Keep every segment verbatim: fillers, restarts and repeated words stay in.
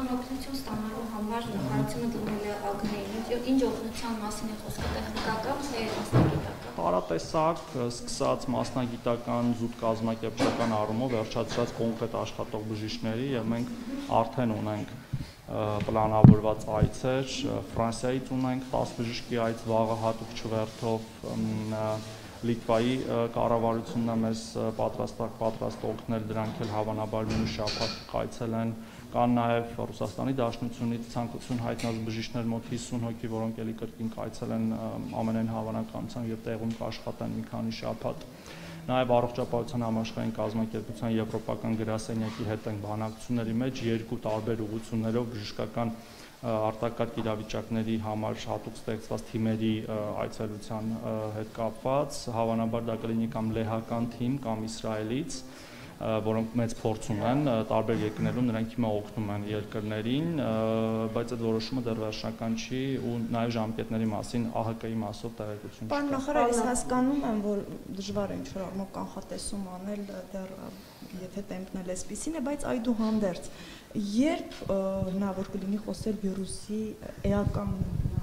Ֆինանսական օգնություն ստանալու համար նախարարությունը դիմել է ԱԳՆ-ին, ինչ օգնության մասին է խոսքը, տեխնիկական թե մասնագիտական։ Տարատեսակ, սկսած մասնագիտական, զուտ կազմակերպչական առումով վերջացրած կոնկրետ աշխատող բժիշկների եւ մենք արդեն ունենք պլանավորված այցեր, Ֆրանսիայից ունենք տասը բժշկի այց վաղը հատուկ չվերթով, Լիտվայի կառավարությունն է մեզ պատրաստակ պատրաստ օգնել, դրանք էլ հավանաբար մյուս շաբաթ կայցել են, կան նաև Ռուսաստանի Դաշնությունից ցանկություն հայտնած բժիշկներ մոտ հիսուն հոգի, որոնք էլի կրկին կայցել են ամենայն հավանականությամբ եւ տեղում կաշխատեն մի քանի շաբաթ։ Նաև առողջապահության համաշխարհային կազմակերպության եվրոպական գրասենյակի հետ ենք բանակցությունների մեջ երկու տարբեր ուղղություններով բժշկական արտակարգ իրավիճակների համար հատուկ ստեղծված թիմերի այցելության հետ կապված, հավանաբար դա կլինի կամ լեհական թիմ կամ Իսրայելից, որոնք մեծ փորձ ունեն տարբեր երկրներում, նրանք հիմա օգնում են երկրներին, բայց այդ որոշումը դեռ վերջնական չի ու նաև ժամկետների մասին ԱՀԿ-ի մասով տեղեկություն չկա։ Պարոն նախարար, ես հասկանում եմ, որ դժվար է ինչ-որ առումով կանխատեսում անել, դեռ եթե տեմպն էլ էսպիսին է, բայց այդուհանդերձ, երբ հնարավոր կլինի խոսել վիրուսի էական։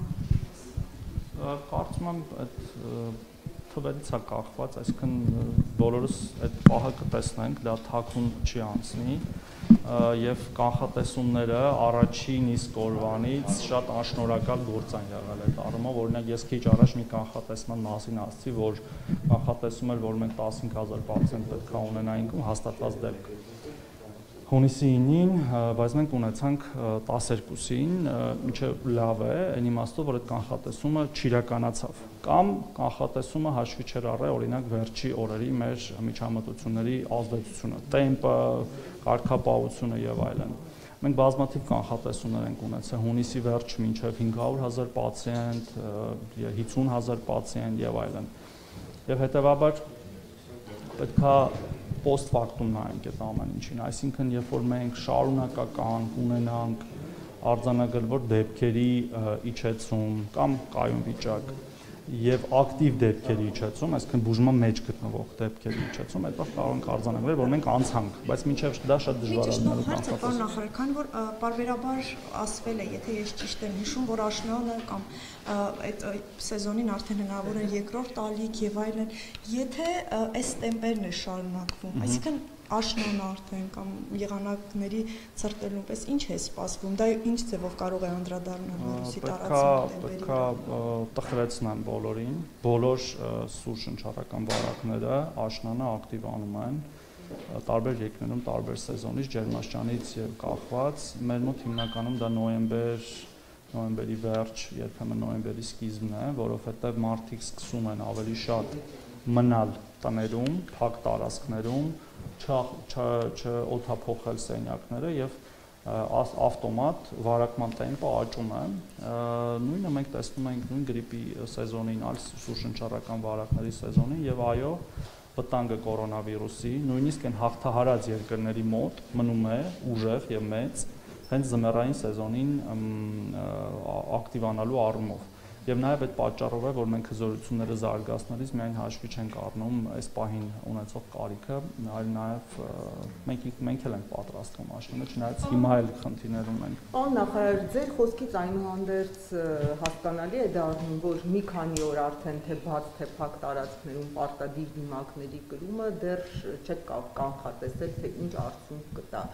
Կարծում եմ այդ թվերից է կախված, այսինքն բոլորս այդ պահը կտեսնենք, դա թաքուն չի անցնի եւ կանխատեսումները առաջին իսկ օրվանից շատ անշնորհակալ գործ են եղել այդ առումով, օրինակ ես քիչ առաջ մի կանխատեսման մասին ասացի, որ կանխատեսում էր, որ մենք տասնհինգ հազար պացիենտ պետք է ունենայինք, հաստատված դեպք հունիսի ինին, բայց մենք ունեցանք տասներկուսին, ինչը լավ է, այն իմաստով, որ այդ կանխատեսումը չիրականացավ, կամ կանխատեսումը հաշվի չէր առել, օրինակ վերջի օրերի մեր միջամտությունների ազդեցությունը, տեմպը, կարգապահությունը եւ այլն։ Մենք բազմաթիվ կանխատեսումներ ենք ունեցել հունիսի վերջ մինչեւ հինգ հարյուր հազար պացիենտ, հիսուն հազար պացիենտ եւ այլն։ Եվ հետեւաբար պետքա post factum նայենք այդ ամեն ինչին, այսինքն երբ որ մենք շարունակական ունենանք արձանագրվող դեպքերի իջեցում կամ կայուն վիճակ եւ ակտիվ դեպքերի իջեցում, այսինքն բուժման մեջ գտնվող դեպքերի իջեցում, այդտեղ կարող ենք արձանագրել, որ մենք անցանք, բայց մինչեւ դա շատ դժվար է լինելու կանխատեսել։ Պարոն նախարար, քանի որ պարբերաբար ասվել է, եթե ես ճիշտ եմ հիշում, որ աշնանը կամ այդ սեզոնին արդեն հնարավոր է երկրորդ ալիք եւ այլն, եթե այս տեմպերն է շարունակվում, այսինքն աշնանը արդեն կամ եղանակների ցրտելուն պես ինչ է սպասվում, դա ինչ ձևով կարող է անդրադառնալ վիրուսի տարածման տեմպերի։ Պետք է տխրեցնեն բոլորին, բոլոր սուր շնչառական վարակները աշնանը ակտիվանում են, տարբեր երկրներում տարբեր սեզոնից, ջերմաստիճանից եւ կախված, մեր մոտ հիմնականում դա նոյեմբեր, նոյեմբերի վերջ, երբեմն նոյեմբերի սկիզբն է, որովհետեւ մարդիկ սկսում են ավելի շատ մնալ տներում, փակ տարածքներում, չօթափողել սենյակները եւ ավտոմատ վարակման տեմպը աճում է։ Նույնը մենք տեսնում ենք նույն գրիպի սեզոնին, այլ սուրշնչառական վարակների սեզոնին եւ այո, վտանգը կորոնավիրուսի, նույնիսկ այն հաղթահարած երկրների մոտ մնում է ուժեղ եւ մեծ հենց զմերային սեզոնին ակտիվանալու առումով։ Եվ նաև այդ պատճառով է, որ մենք հզորությունները զարգացնելիս միայն հաշվի չենք առնում այս պահին ունեցող կարիքը, այլ նաև մենք մենք էլ ենք պատրաստվում աշնանը, չնայած հիմա էլ խնդիրներ ունենք։ Պարոն նախարար, ձեր խոսքից այնուհանդերձ հասկանալի է դառնում, որ մի քանի օր արդեն թե բաց թե փակ տարածքներում պարտադիր դիմակների կրումը դեռ չեք կանխատեսել, թե ինչ արդյունք կտա։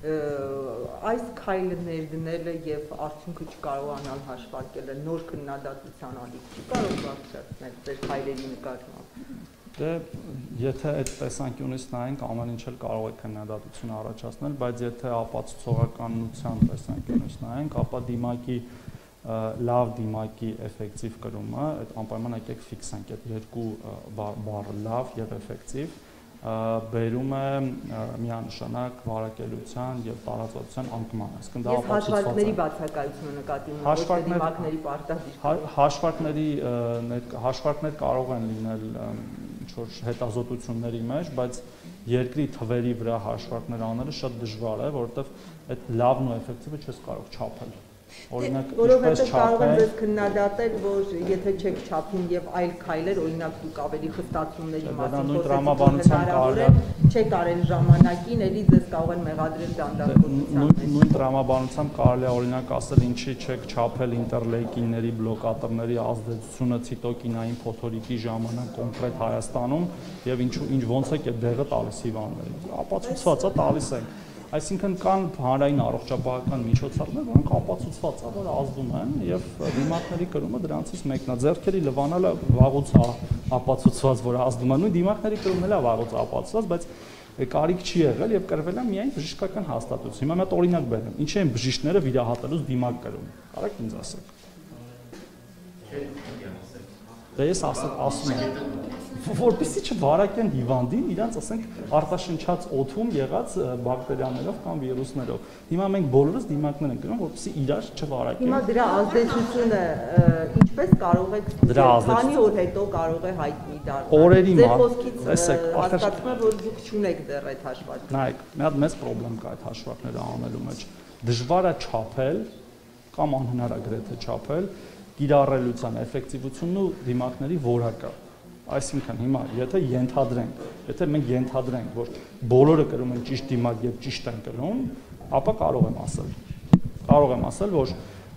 Այս քայլը ներդնելը եւ արդյունքը չկարողանալ հաշվարկելը նոր քննադատության ալիք չի կարող բարձրացնել ձեր քայլերի նկատմամբ։ Դե եթե այդ տեսանկյունից նայենք, ամեն ինչ էլ կարող է քննադատություն առաջացնել, բայց եթե ապացուցողականության տեսանկյունից նայենք, ապա դիմակի լավ դիմակի էֆեկտիվ կրումը, այդ անպայման եկեք ֆիքսենք այդ երկու բառը լավ եւ էֆեկտիվ բերում է միանշանակ վարակելիության եւ տարածվածության անկման, այսինքն դա ապացուցված է։ Ես հաշվարկների բացակայությունը նկատի ունեմ, ոչ թե դիմակների պարտադիր։ Հաշվարկների հաշվարկներ կարող են լինել ինչ-որ հետազոտությունների մեջ, բայց երկրի թվերի վրա հաշվարկներ անելը շատ դժվար է, որովհետեւ այդ լավն ու էֆեկտիվը չես կարող չափել։ Օրինակ, որովհետև կարող եմ ձեզ քննադատել, որ եթե չեք չափում եւ այլ քայլեր, օրինակ դուք ավելի խստացումների մասին խոսեցիք, չեք արել ժամանակին, ելի ձեզ կարող են մեղադրել դանդաղ նույն տրամաբանությամբ կարելի է օրինակ ասել, ինչի չեք չափել ինտերլեյկինների, բլոկատորների ազդեցությունը ցիտոկինային փոթորիկի ժամանակ կոնկրետ Հայաստանում եւ ինչու ինչ ոնց է դեղը տալիս հիվանդներին։ Ապացուցված է տալիս ենք։ Այսինքն կան հանրային առողջապահական միջոցառումներ, որոնք ապացուցված է, որ ազդում են եւ դիմակների կրումը դրանցից մեկն է։ Ձեռքերի լվանալը վաղուց է ապացուցված, որ ազդում է, նույն դիմակների կրումն էլ է վաղուց ապացուցված, բայց կարիք չի եղել եւ կրվել է միայն բժշկական հաստատություն։ Հիմա մի հատ օրինակ բերեմ։ Ինչ են բժիշկները վիրահատելուց դիմակ կրում։ Կարեք ինձ ասեք։ Դե ես ասում եմ որպեսզի չվարակեն հիվանդին, իրանց ասենք արտաշնչած օդում եղած բակտերիաներով կամ վիրուսներով։ Հիմա մենք բոլորս դիմակներ ենք գրում, որպեսզի իրար չվարակեն։ Հիմա դրա ազդեցությունը ինչպես կարող եք ստուգել, քանի օր հետո կարող է հայտնի դառնալ։ Օրերի մոտ, տեսեք, հասկացում եմ, որ դուք չունեք դեռ այդ հաշվարկները։ Նայեք, մի հատ մեծ խնդրեմ կա այդ հաշվարկները անելու մեջ։ Դժվար է չափել կամ անհնար է գրեթե չափել կիրառելիության էֆեկտիվությունն ու դիմակների որակը։ Այսինքն հիմա եթե ենթադրենք, եթե մենք ենթադրենք, որ բոլորը կրում են ճիշտ դիմակ եւ ճիշտ են կրում, ապա կարող եմ ասել, կարող եմ ասել, որ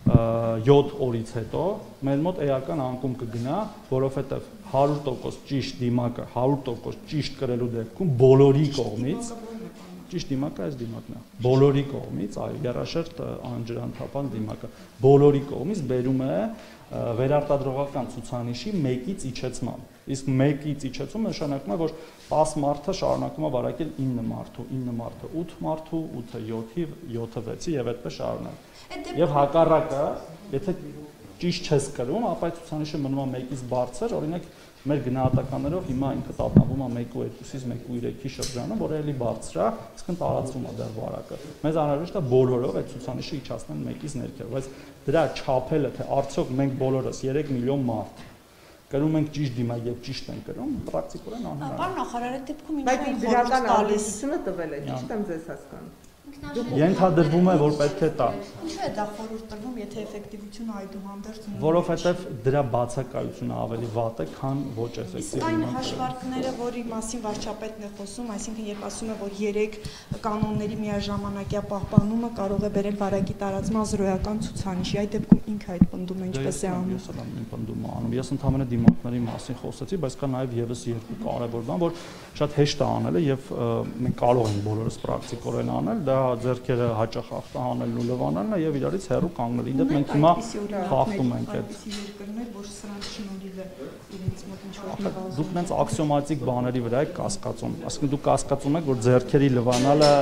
յոթ օրից հետո մեր մոտ էական անկում կգնա, որովհետեւ հարյուր տոկոս ճիշտ դիմակը, հարյուր տոկոս ճիշտ կրելու դեպքում բոլորի կողմից ճիշտ դիմակը այս դիմակն է։ Բոլորի կողմից, այո, երաշերտ անջրանթափան դիմակը, բոլորի կողմից բերում է վերարտադրողական ցուցանիշի մեկից իջեցման։ Իսկ մեկից իջեցումը նշանակում է, որ տասը մարդը շարունակում է վարակել ինը մարդու, ինը մարդը ութ մարդու, ութը յոթի, յոթը վեցի եւ այդպես շարունակ։ Եվ հակառակը, եթե ճիշտ չես կրում, ապա այդ ցուցանիշը մնում է մեկից բարձր, օրինակ մեր գնահատականներով հիմա ինքը տատանվում է մեկ ու երկուից մեկ ու երեքի շրջանում, որը էլի բարձր է, իսկն տարածվում է դեռ վարակը։ Մեզ անհրաժեշտ է բոլորով այդ ցուցանիշը իջացնել մեկից ներքև, բայց դրա չափելը, թե արդյոք մենք բոլորս երեք միլիոն մարդ կրում ենք ճիշտ դիմակ եւ ճիշտ ենք կրում, պրակտիկորեն անհնար է։ Պարոն նախարար, այդ դեպքում ինչ բայց դրական ազդեցությունը տվել է, ճիշտ եմ ձեզ հասկանում։ Ենթադրվում է, որ պետք է տա։ Ինչու է դա խորհուրդ տրվում, եթե էֆեկտիվությունը այդուհանդերձ ունի։ Որովհետև դրա բացակայությունը ավելի վատ է, քան ոչ էֆեկտիվ։ Այն հաշվարկները, որի մասին վարչապետն է խոսում, այսինքն երբ ասում է, որ երեք կանոնների միաժամանակյա պահպանումը կարող է բերել վարակի տարածման զրոյական ցուցանիշի, այդ դեպքում ինքը այդ պնդումը ինչպես է անում։ Ես էլ եմ պնդումը անում։ Ես ընդհանրապես դիմակների մասին խոսեցի, բայց կա նաև եւս երկու կարևոր բան, որ շատ հեշտ է անելը եւ մենք կարող ենք բոլորս պրակտիկորեն անել, դա ձեռքերը հաճախ ախտահանելն ու լվանալն է եւ իրարից հեռու կանգնել։ Իդեպ մենք հիմա խախտում ենք այդ երկրներ, որ սրանց շնորհիվ է իրենց մոտ ինչ-որ դուք նենց աքսիոմատիկ բաների վրա եք կասկածում։ Այսինքն դուք կասկածում եք, որ ձեռքերի լվանալը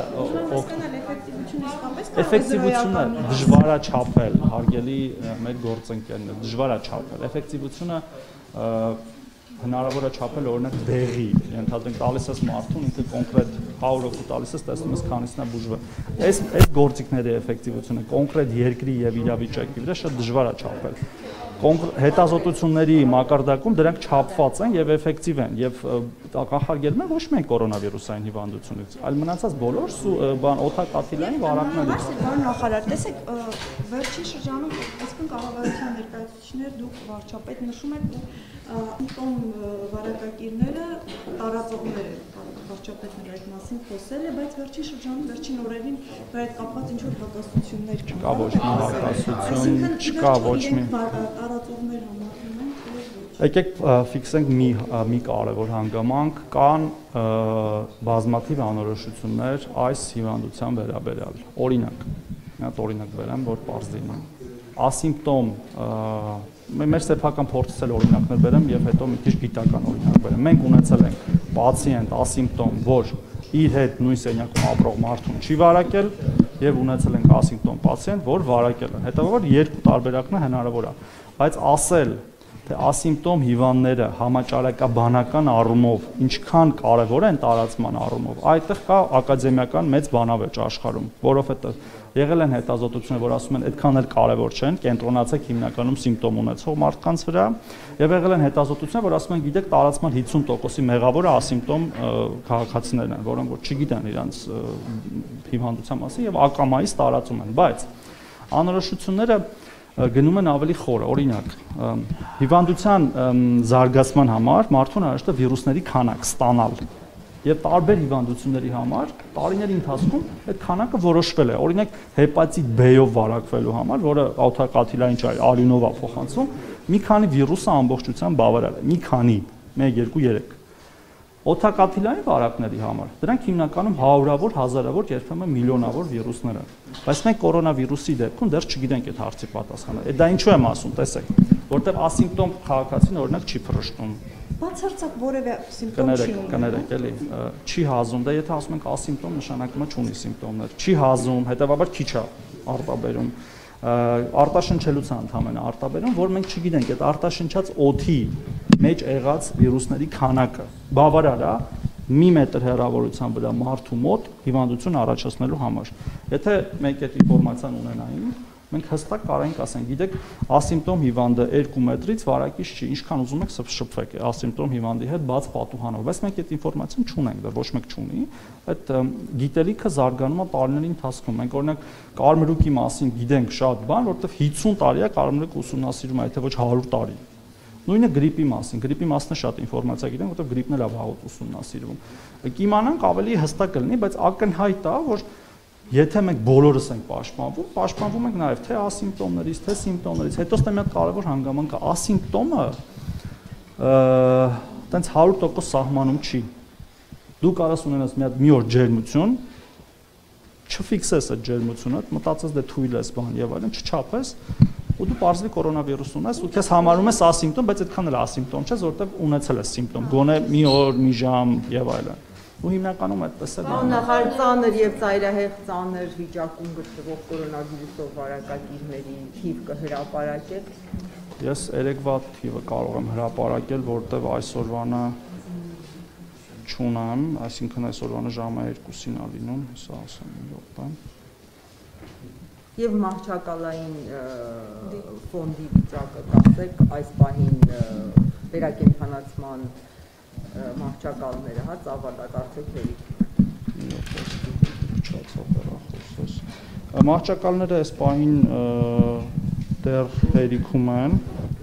էֆեկտիվությունը դժվար է չափել, հարգելի մեր գործընկերներ, դժվար է չափել։ Էֆեկտիվությունը հնարավոր է չափել օրինակ դեղի, ենթադրենք տալիս ես մարդուն, ինքը կոնկրետ հարյուր հոգու տալիս ես, տեսնում ես քանիսն է բուժվել։ Այս այս գործիքների էֆեկտիվությունը կոնկրետ երկրի եւ իրավիճակի վրա շատ դժվար է չափել։ Հետազոտությունների մակարդակում դրանք չափված են եւ էֆեկտիվ են եւ կանխարգելում են ոչ միայն կորոնավիրուսային հիվանդությունից, այլ մնացած բոլոր բան օթակաթիլային վարակներից։ Պարոն նախարար, տեսեք, վերջին շրջանում այսքան կառավարության ներկայացուցիչներ դուք վարչապետ նշում եք, որ վարակակիրները տարածողներ են, վարչապետները այդ մասին խոսել է, բայց վերջին շրջանում վերջին օրերին դրա հետ կապված ինչ-որ հակասություններ կան։ Չկա ոչ մի հակասություն, չկա ոչ մի տարածողներ համարվում են։ Եկեք ֆիքսենք մի մի կարևոր հանգամանք, կան բազմաթիվ անորոշություններ այս հիվանդության վերաբերյալ։ Օրինակ, մի հատ օրինակ բերեմ, որ պարզ լինի։ Ասիմպտոմ մեր սեփական փորձից էլ օրինակներ բերեմ եւ հետո մի քիչ գիտական օրինակ բերեմ։ Մենք ունեցել ենք պացիենտ ասիմպտոմ, որ իր հետ նույն սենյակում ապրող մարդուն չի վարակել եւ ունեցել ենք ասիմպտոմ պացիենտ, որ վարակել է։ Հետեւաբար երկու տարբերակն հնարավոր է, բայց ասել թե ասիմպտոմ հիվանդները համաճարակաբանական առումով ինչքան կարևոր են տարածման առումով, այդտեղ կա ակադեմիական մեծ բանավեճ աշխարհում, որովհետեւ եղել են հետազոտություններ, որ ասում են այդքան էլ կարևոր չեն, կենտրոնացեք հիմնականում սիմպտոմ ունեցող մարդկանց վրա, եւ եղել են հետազոտություններ, որ ասում են, գիտեք, տարածման հիսուն տոկոսի մեղավորը ասիմպտոմ քաղաքացիներն են, որոնք որ չգիտեն իրենց հիվանդության մասին եւ ակամայից տարածում են, բայց Անորոշությունները գնում են ավելի խորը, օրինակ, հիվանդության զարգացման համար մարդուն առաջ է վիրուսների քանակ ստանալ։ Եվ տարբեր հիվանդությունների համար տարիների ընթացքում այդ քանակը որոշվել է։ Օրինակ, հեպատիտ B-ով վարակվելու համար, որը օթակաթիլային ճար արյունով է փոխանցվում, մի քանի վիրուսը ամբողջությամբ բավարար է, մի քանի, մեկ, երկու, երեք։ Օթակաթիլային վարակների համար դրանք հիմնականում հարյուրավոր, հազարավոր, երբեմն միլիոնավոր վիրուսներ են։ Բայց մենք կորոնավիրուսի դեպքում դեռ չգիտենք այդ հարցի պատասխանը։ Այդ դա ինչու եմ ասում, տեսեք, որտեղ ասիմպտոմ քաղաքացին օրինակ չի փռշտում։ Բացարձակ որևէ սիմպտոմ չի ունենում։ Կներեք, էլի, չի հազում, դա եթե ասում ենք ասիմպտոմ նշանակում է չունի սիմպտոմներ։ Չի հազում, հետեւաբար քիչ է արտաբերում։ Արտաշնչելուց է ընդհանրապես արտաբերում, որ մենք չգիտենք այդ արտաշնչած օդի մեջ եղած վիրուսների քանակը բավարար է մի մետր հեռավորության վրա մարդու մոտ հիվանդություն առաջացնելու համար։ Եթե մենք այդ ինֆորմացիան ունենայինք, մենք հստակ կարող ենք ասենք, գիտեք, ասիմպտոմ հիվանդը երկու մետրից վարակիչ չի, ինչքան ուզում եք շփվեք ասիմպտոմ հիվանդի հետ բաց պատուհանով, բայց մենք այդ ինֆորմացիան չունենք, դա ոչ մեկ չունի։ Այդ գիտելիքը զարգանում է տարիների ընթացքում։ Մենք օրինակ կարմրուկի մասին գիտենք շատ բան, որովհետև հիսուն տարի է կարմրուկը ուսումնասիրում է, եթե ոչ հարյուր տարի։ Նույնը գրիպի մասին, գրիպի մասն շատ ինֆորմացիա գիտենք, որովհետև գրիպն էլ է վաղուց ուսումնասիրվում։ Կիմանանք ավելի հստակ կլինի, բայց ակնհայտ է, որ եթե մենք բոլորս ենք պաշտպանվում, պաշտպանվում ենք նաև թե ասիմպտոմներից, թե սիմպտոմներից։ Հետո ստե մի հատ կարևոր հանգամանք է, ասիմպտոմը տենց հարյուր տոկոս սահմանում չի։ Դու կարաս ունենաս մի հատ մի օր ջերմություն, չֆիքսես այդ ջերմությունը, մտածես դե թույլ ես բան եւ այլն, չչափես, ու դու պարզվի կորոնավիրուս ունես, ու քեզ համարում ես ասիմպտոմ, բայց այդքան էլ ասիմպտոմ չէ, որովհետեւ ունեցել ես սիմպտոմ, գոնե մի օր, մի ժամ եւ այլն։ Ու հիմնականում այդպես է։ Նախար ծանր եւ ծայրահեղ ծանր վիճակում գտնվող կորոնավիրուսով վարակագիրների թիվ կհրապարակեք։ Ես երեկվա թիվը կարող եմ հրապարակել, որտեվ այսօրվանը չունեմ, այսինքն այսօրվանը ժամը երկուսին է լինում, հեսա ասեմ մի րոպե։ Եվ մահճակալային ֆոնդի վիճակը կասեք այս պահին վերակենդանացման մահճակալները, հա, ծավալած արդյոք հերիք։ Մահճակալները այս պահին դեռ հերիքում են,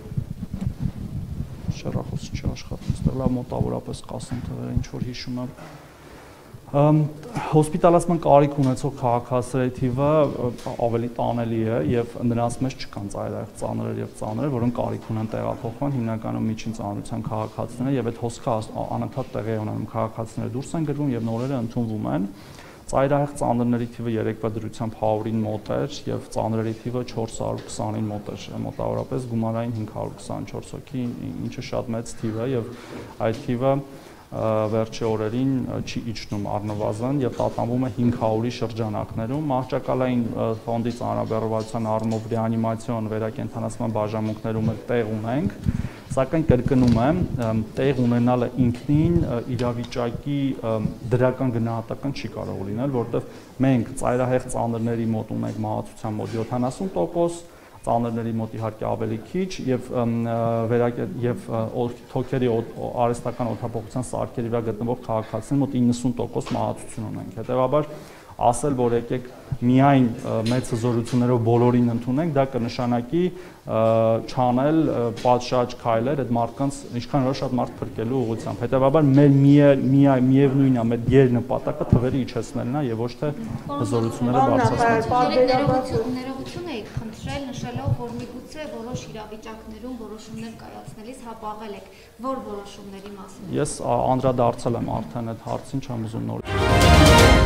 շեռախոսը չի աշխատում, ստեղ լավ մոտավորապես կասեմ թվերը, ինչ որ հիշում եմ։ Հոսպիտալացման կարիք ունեցող քաղաքացիների թիվը ավելի տանելի է եւ նրանց մեջ չկան ծայրահեղ ծանրեր եւ ծանրեր, որոնք կարիք ունեն տեղափոխման, հիմնականում միջին ծանրության քաղաքացիները եւ այդ հոսքը անընդհատ տեղի է ունենում, քաղաքացիները դուրս են գրվում եւ նորերը ընդունվում են։ Ծայրահեղ ծանրների թիվը երեկվա դրությամբ հարյուրին մոտ էր եւ ծանրերի թիվը չորս հարյուր քսանին մոտ էր, մոտավորապես գումարային հինգ հարյուր քսանչորս հոգի, ինչը շատ մեծ թիվ է եւ այդ թիվը վերջի օրերին չի իջնում առնվազն եւ տատանվում է հինգ հարյուրի շրջանակներում։ Մահճակալային ֆոնդի ծանրաբեռնվածության առումով ռեանիմացիոն վերակենդանացման բաժանմունքներում տեղ ունենք, սակայն կրկնում եմ, տեղ ունենալը ինքնին իրավիճակի դրական գնահատական չի կարող լինել, որովհետեւ մենք ծայրահեղ ծանրների մոտ ունենք մահացության մոտ յոթանասուն տոկոս, ծանրների մոտ իհարկե ավելի քիչ եւ եւ թոքերի արհեստական օդափոխության սարքերի վրա գտնվող քաղաքացիների մոտ իննսուն տոկոս մահացություն ունենք։ Հետեւաբար ասել, որ եկեք միայն մեծ հզորություններով բոլորին ընդունենք, դա կնշանակի չանել պատշաճ քայլեր այդ մարդկանց ինչքան հնարավոր շատ մարդ փրկելու ուղղությամբ։ Հետևաբար մեր միևնույնն է, մեր գերնպատակը թվերը իջեցնելն է եւ ոչ թե հզորությունները բարձրացնելը։ Ներողություն եք խնդրել նշելով, որ միգուցե որոշ իրավիճակներում որոշումներ կայացնելիս հապաղել եք, որ որոշումների մասին։ Ես անդրադարձել եմ արդեն այդ հարցին, չեմ ուզում նոր